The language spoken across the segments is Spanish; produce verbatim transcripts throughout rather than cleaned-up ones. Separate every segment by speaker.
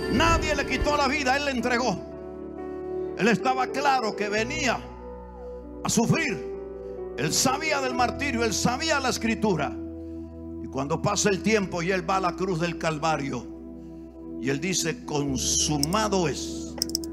Speaker 1: Nadie le quitó la vida, Él le entregó. Él estaba claro que venía a sufrir. Él sabía del martirio, Él sabía la escritura. Y cuando pasa el tiempo y Él va a la cruz del Calvario y Él dice: consumado es.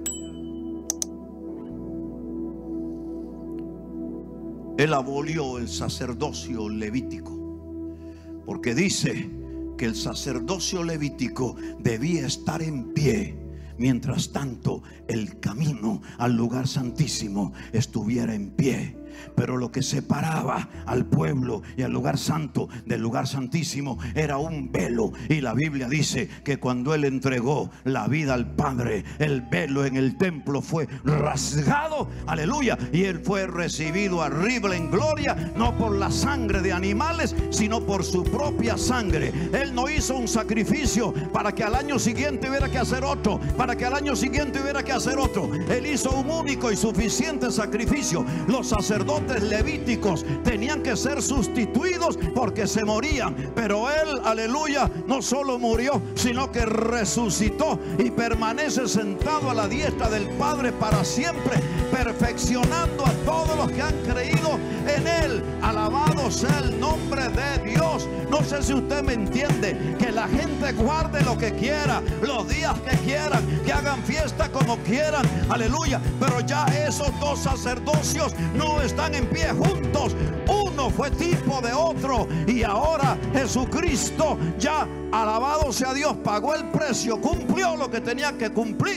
Speaker 1: Él abolió el sacerdocio levítico, porque dice que el sacerdocio levítico debía estar en pie. Mientras tanto, el camino al lugar santísimo estuviera en pie. Pero lo que separaba al pueblo y al lugar santo del lugar santísimo era un velo. Y la Biblia dice que cuando Él entregó la vida al Padre, el velo en el templo fue rasgado, aleluya, y Él fue recibido arriba en gloria, no por la sangre de animales, sino por su propia sangre. Él no hizo un sacrificio para que al año siguiente hubiera que hacer otro, para que al año siguiente hubiera que hacer otro. Él hizo un único y suficiente sacrificio. Los sacerdotes levíticos tenían que ser sustituidos porque se morían, pero Él, aleluya, no solo murió, sino que resucitó y permanece sentado a la diestra del Padre para siempre, perfeccionando a todos los que han creído en Él. Alabado sea el nombre de Dios. No sé si usted me entiende. Que la gente guarde lo que quiera, los días que quieran, que hagan fiesta como quieran, aleluya, pero ya esos dos sacerdocios no están en pie juntos. Uno fue tipo de otro, y ahora Jesucristo, ya, alabado sea Dios, pagó el precio, cumplió lo que tenía que cumplir.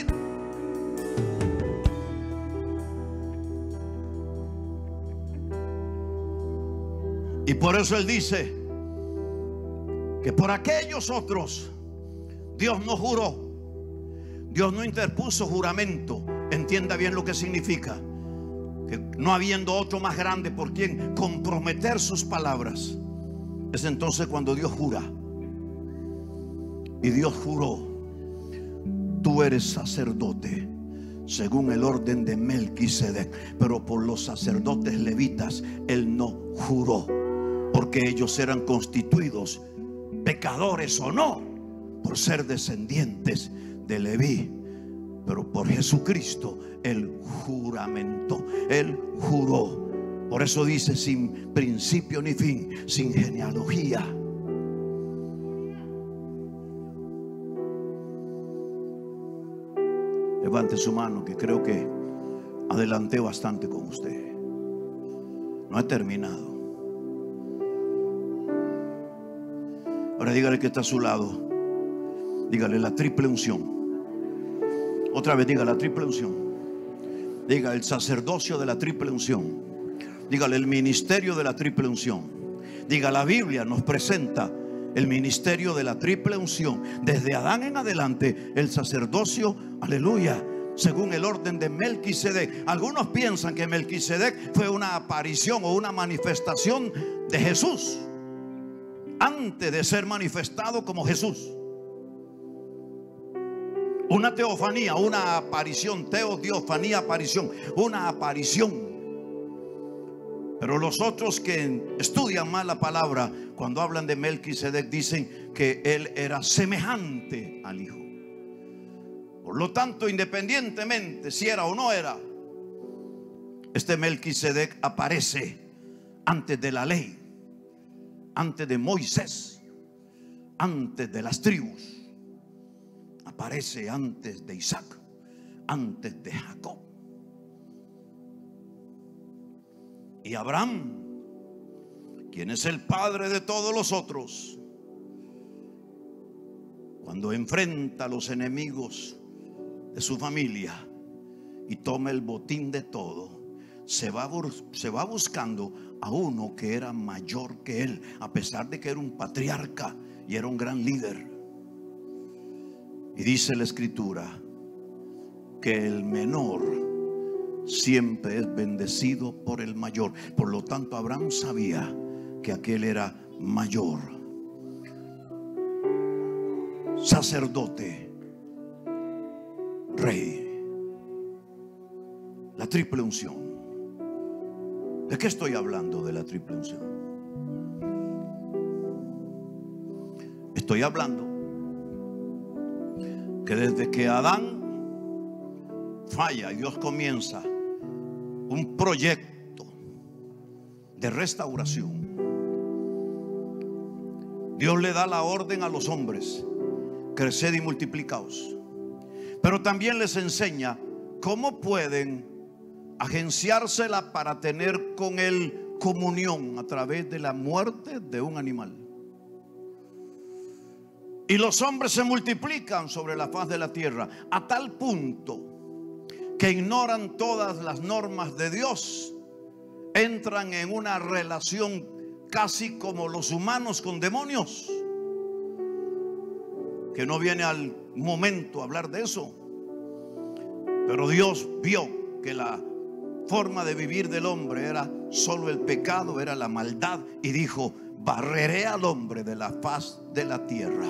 Speaker 1: Y por eso Él dice que por aquellos otros Dios no juró. Dios no interpuso juramento. Entienda bien lo que significa. Que no habiendo otro más grande por quien comprometer sus palabras. Es entonces cuando Dios jura. Y Dios juró: tú eres sacerdote según el orden de Melquisedec. Pero por los sacerdotes levitas Él no juró, porque ellos eran constituidos, pecadores o no, por ser descendientes de Leví. Pero por Jesucristo Él juramentó, Él juró. Por eso dice: sin principio ni fin, sin genealogía. Levante su mano, que creo que adelanté bastante con usted. No he terminado. Ahora dígale que está a su lado. Dígale: la triple unción. Otra vez, diga: la triple unción. Diga: el sacerdocio de la triple unción. Dígale: el ministerio de la triple unción. Diga: la Biblia nos presenta el ministerio de la triple unción. Desde Adán en adelante, el sacerdocio, aleluya, según el orden de Melquisedec. Algunos piensan que Melquisedec fue una aparición o una manifestación de Jesús antes de ser manifestado como Jesús. Una teofanía, una aparición, teodiofanía, aparición, una aparición. Pero los otros que estudian más la palabra, cuando hablan de Melquisedec, dicen que él era semejante al Hijo. Por lo tanto, independientemente si era o no era, este Melquisedec aparece antes de la ley, antes de Moisés, antes de las tribus. Aparece antes de Isaac, antes de Jacob. Y Abraham, quien es el padre de todos los otros, cuando enfrenta a los enemigos de su familia y toma el botín de todo, se va, se va buscando a uno que era mayor que él, a pesar de que era un patriarca y era un gran líder. Y dice la escritura que el menor siempre es bendecido por el mayor. Por lo tanto, Abraham sabía que aquel era mayor. Sacerdote, rey, la triple unción. ¿De qué estoy hablando de la triple unción? Estoy hablando que desde que Adán falla y Dios comienza un proyecto de restauración, Dios le da la orden a los hombres: creced y multiplicaos. Pero también les enseña cómo pueden agenciársela para tener con Él comunión a través de la muerte de un animal. Y los hombres se multiplican sobre la faz de la tierra a tal punto que ignoran todas las normas de Dios. Entran en una relación casi como los humanos con demonios, que no viene al momento hablar de eso. Pero Dios vio que la forma de vivir del hombre era solo el pecado, era la maldad, y dijo: barreré al hombre de la faz de la tierra.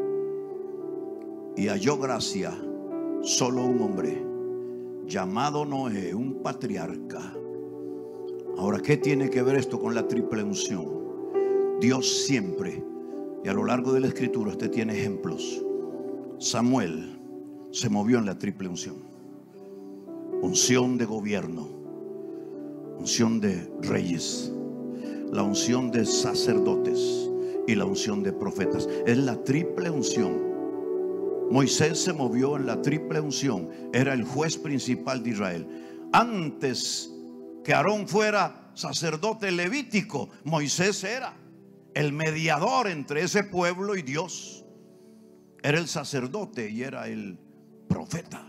Speaker 1: Y halló gracia solo un hombre, llamado Noé, un patriarca. Ahora, ¿qué tiene que ver esto con la triple unción? Dios siempre, y a lo largo de la escritura usted tiene ejemplos. Samuel se movió en la triple unción: unción de gobierno, unción de reyes, la unción de sacerdotes y la unción de profetas. Es la triple unción. Moisés se movió en la triple unción. Era el juez principal de Israel. Antes que Aarón fuera sacerdote levítico, Moisés era el mediador entre ese pueblo y Dios. Era el sacerdote y era el profeta.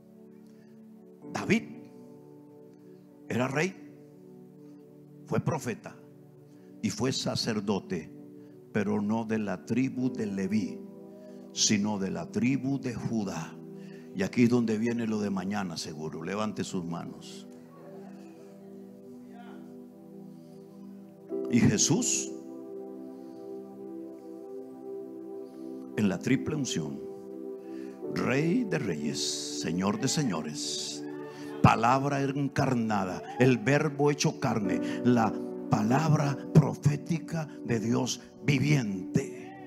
Speaker 1: David era rey, fue profeta y fue sacerdote, pero no de la tribu de Leví, sino de la tribu de Judá. Y aquí es donde viene lo de mañana, seguro. Levante sus manos. Y Jesús, en la triple unción, Rey de reyes, Señor de señores, palabra encarnada, el verbo hecho carne, la palabra profética de Dios viviente.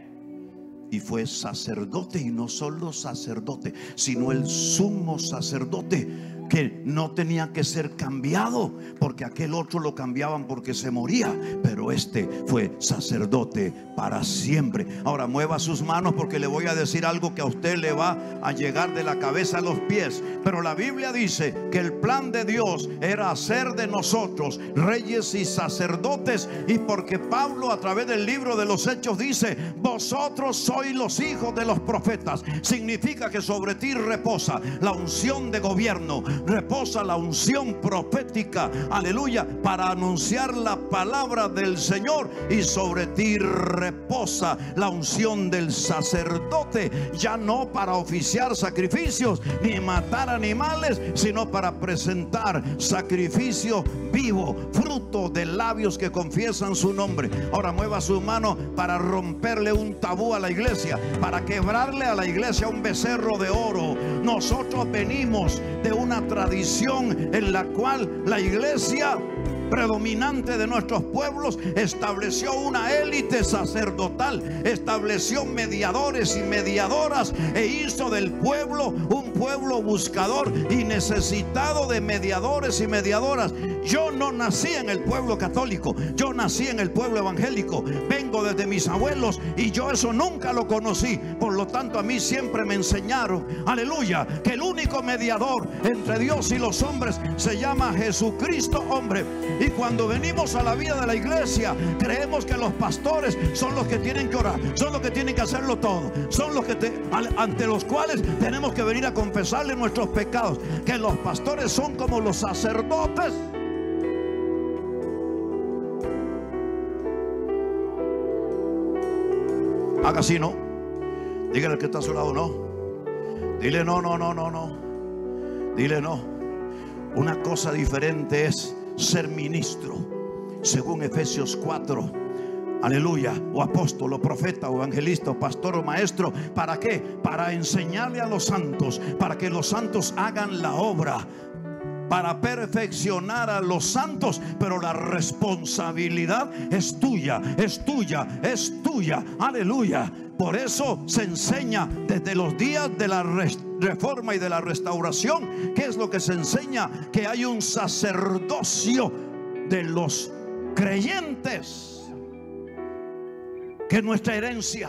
Speaker 1: Y fue sacerdote, y no solo sacerdote, sino el sumo sacerdote, que no tenía que ser cambiado, porque aquel otro lo cambiaban porque se moría, pero este fue sacerdote para siempre. Ahora mueva sus manos, porque le voy a decir algo que a usted le va a llegar de la cabeza a los pies. Pero la Biblia dice que el plan de Dios era hacer de nosotros reyes y sacerdotes. Y porque Pablo, a través del libro de los Hechos, dice: vosotros sois los hijos de los profetas, significa que sobre ti reposa la unción de gobierno, reposa la unción profética, aleluya, para anunciar la palabra del Señor. Y sobre ti reposa la unción del sacerdote, ya no para oficiar sacrificios ni matar animales, sino para presentar sacrificio vivo, fruto de labios que confiesan su nombre. Ahora mueva su mano para romperle un tabú a la iglesia, para quebrarle a la iglesia un becerro de oro. Nosotros venimos de una tradición en la cual la iglesia predominante de nuestros pueblos estableció una élite sacerdotal, estableció mediadores y mediadoras, e hizo del pueblo un pueblo buscador y necesitado de mediadores y mediadoras. Yo no nací en el pueblo católico, yo nací en el pueblo evangélico, vengo desde mis abuelos, y yo eso nunca lo conocí. Por lo tanto, a mí siempre me enseñaron, aleluya, que el único mediador entre Dios y los hombres se llama Jesucristo hombre. Y cuando venimos a la vida de la iglesia, creemos que los pastores son los que tienen que orar, son los que tienen que hacerlo todo, son los que te, ante los cuales tenemos que venir a confesarle nuestros pecados, que los pastores son como los sacerdotes. Haga así, no. Dígale al que está a su lado, no. Dile no, no, no, no, no. Dile no. Una cosa diferente es ser ministro, según Efesios cuatro, aleluya, o apóstol, o profeta, o evangelista, o pastor, o maestro. ¿Para qué? Para enseñarle a los santos, para que los santos hagan la obra, para perfeccionar a los santos. Pero la responsabilidad es tuya, es tuya, es tuya, aleluya. Por eso se enseña desde los días de la reforma y de la restauración. ¿Qué es lo que se enseña? Que hay un sacerdocio de los creyentes, que es nuestra herencia.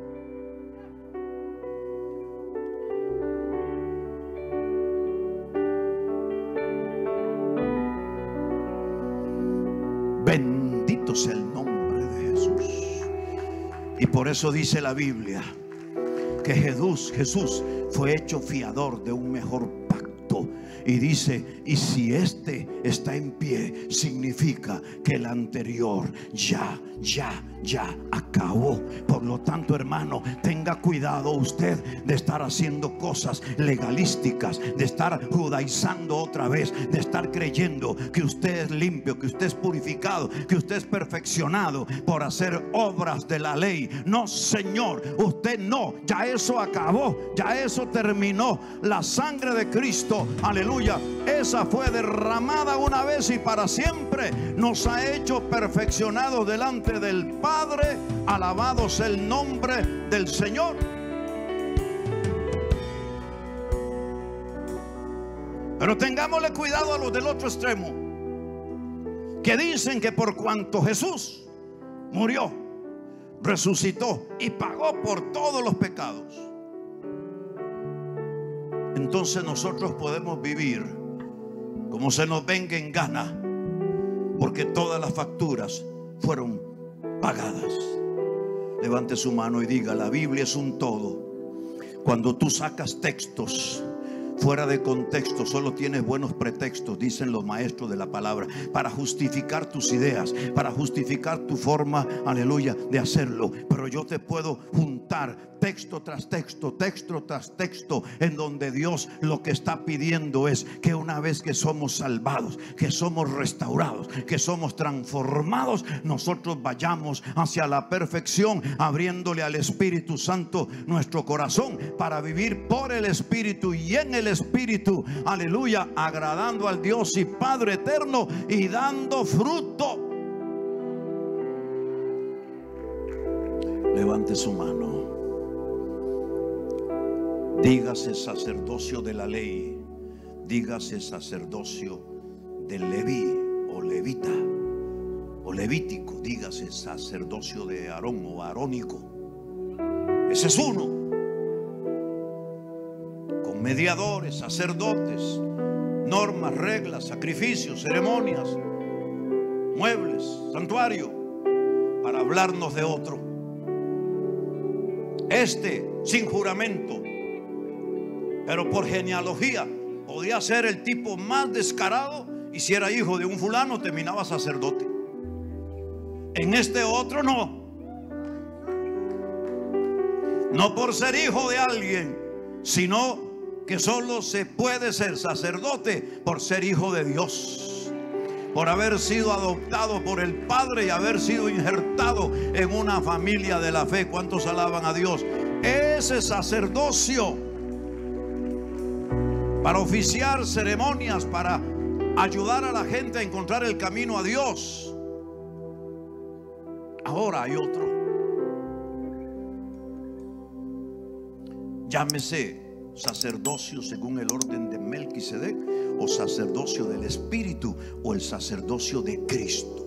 Speaker 1: Bendito sea el nombre de Jesús. Y por eso dice la Biblia que Jesús, Jesús fue hecho fiador de un mejor pacto. Y dice, y si este está en pie, significa que el anterior ya, ya, ya acabó. Por lo tanto, hermano, tenga cuidado usted de estar haciendo cosas legalísticas, de estar judaizando otra vez, de estar creyendo que usted es limpio, que usted es purificado, que usted es perfeccionado por hacer obras de la ley. No, Señor, usted no, ya eso acabó, ya eso terminó. La sangre de Cristo, aleluya, esa fue derramada una vez y para siempre. Nos ha hecho perfeccionados delante del Padre. Alabado sea el nombre del Señor. Pero tengámosle cuidado a los del otro extremo, que dicen que por cuanto Jesús murió, resucitó y pagó por todos los pecados, entonces nosotros podemos vivir como se nos venga en gana, porque todas las facturas fueron pagadas. Levante su mano y diga: la Biblia es un todo. Cuando tú sacas textos fuera de contexto, solo tienes buenos pretextos, dicen los maestros de la palabra, para justificar tus ideas, para justificar tu forma, aleluya, de hacerlo. Pero yo te puedo juntar texto tras texto, texto tras texto, en donde Dios lo que está pidiendo es que una vez que somos salvados, que somos restaurados, que somos transformados, nosotros vayamos hacia la perfección, abriéndole al Espíritu Santo nuestro corazón para vivir por el Espíritu y en el Espíritu, aleluya, agradando al Dios y Padre eterno y dando fruto. Levante su mano. Dígase sacerdocio de la ley, dígase sacerdocio del Leví o levita o levítico, dígase sacerdocio de Aarón o arónico. Ese es uno, con mediadores, sacerdotes, normas, reglas, sacrificios, ceremonias, muebles, santuario, para hablarnos de otro. Este sin juramento, pero por genealogía, podía ser el tipo más descarado, y si era hijo de un fulano terminaba sacerdote. En este otro no, no por ser hijo de alguien, sino que solo se puede ser sacerdote por ser hijo de Dios, por haber sido adoptado por el Padre y haber sido injertado en una familia de la fe. ¿Cuántos alaban a Dios? Ese sacerdocio para oficiar ceremonias, para ayudar a la gente a encontrar el camino a Dios. Ahora hay otro, llámese sacerdocio según el orden de Melquisedec, o sacerdocio del Espíritu, o el sacerdocio de Cristo.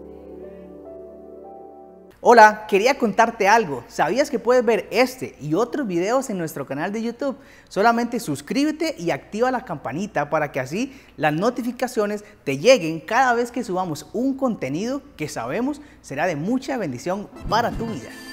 Speaker 2: Hola, quería contarte algo. ¿Sabías que puedes ver este y otros videos en nuestro canal de YouTube? Solamente suscríbete y activa la campanita para que así las notificaciones te lleguen cada vez que subamos un contenido que sabemos será de mucha bendición para tu vida.